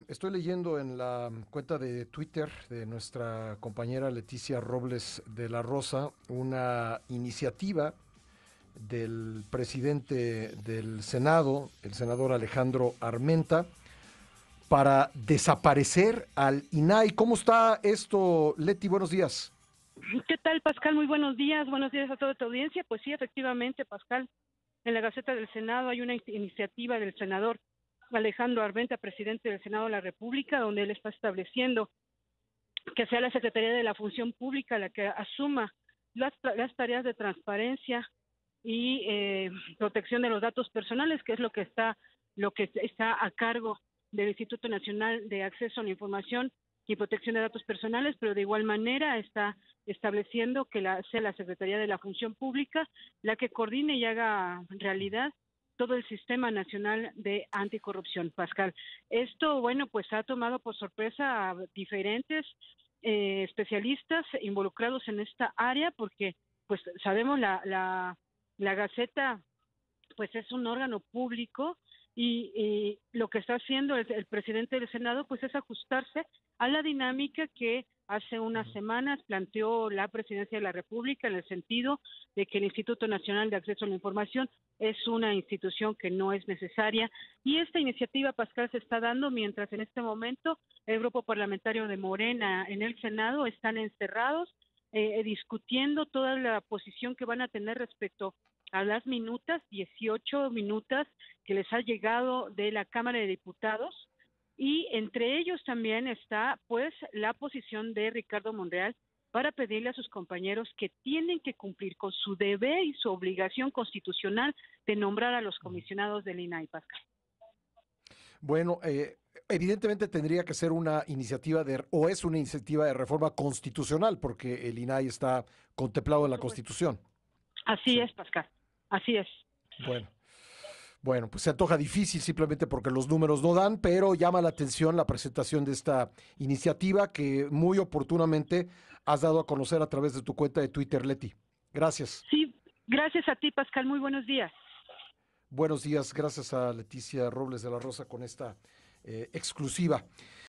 Estoy leyendo en la cuenta de Twitter de nuestra compañera Leticia Robles de la Rosa una iniciativa del presidente del Senado, el senador Alejandro Armenta, para desaparecer al INAI. ¿Cómo está esto, Leti? Buenos días. ¿Qué tal, Pascal? Muy buenos días a toda tu audiencia. Pues sí, efectivamente, Pascal, en la Gaceta del Senado hay una iniciativa del senador Alejandro Armenta, presidente del Senado de la República, donde él está estableciendo que sea la Secretaría de la Función Pública la que asuma las tareas de transparencia y protección de los datos personales, que es lo que está a cargo del Instituto Nacional de Acceso a la Información y Protección de Datos Personales, pero de igual manera está estableciendo que sea la Secretaría de la Función Pública la que coordine y haga realidad todo el Sistema Nacional de Anticorrupción, Pascal. Esto, bueno, pues ha tomado por sorpresa a diferentes especialistas involucrados en esta área, porque pues sabemos la Gaceta pues es un órgano público y lo que está haciendo el presidente del Senado pues es ajustarse a la dinámica que hace unas semanas planteó la Presidencia de la República, en el sentido de que el Instituto Nacional de Acceso a la Información es una institución que no es necesaria, y esta iniciativa, Pascal, se está dando mientras en este momento el grupo parlamentario de Morena en el Senado están encerrados discutiendo toda la posición que van a tener respecto a las minutas, 18 minutas que les ha llegado de la Cámara de Diputados, y entre ellos también está pues la posición de Ricardo Monreal para pedirle a sus compañeros que tienen que cumplir con su deber y su obligación constitucional de nombrar a los comisionados del INAI, Pascal. Bueno, evidentemente tendría que ser una iniciativa o es una iniciativa de reforma constitucional, porque el INAI está contemplado en Por la supuesto. Constitución. Así Sí. es, Pascal. Así es. Bueno, bueno, pues se antoja difícil simplemente porque los números no dan, pero llama la atención la presentación de esta iniciativa que muy oportunamente has dado a conocer a través de tu cuenta de Twitter, Leti. Gracias. Sí, gracias a ti, Pascal. Muy buenos días. Buenos días, gracias a Leticia Robles de la Rosa con esta exclusiva.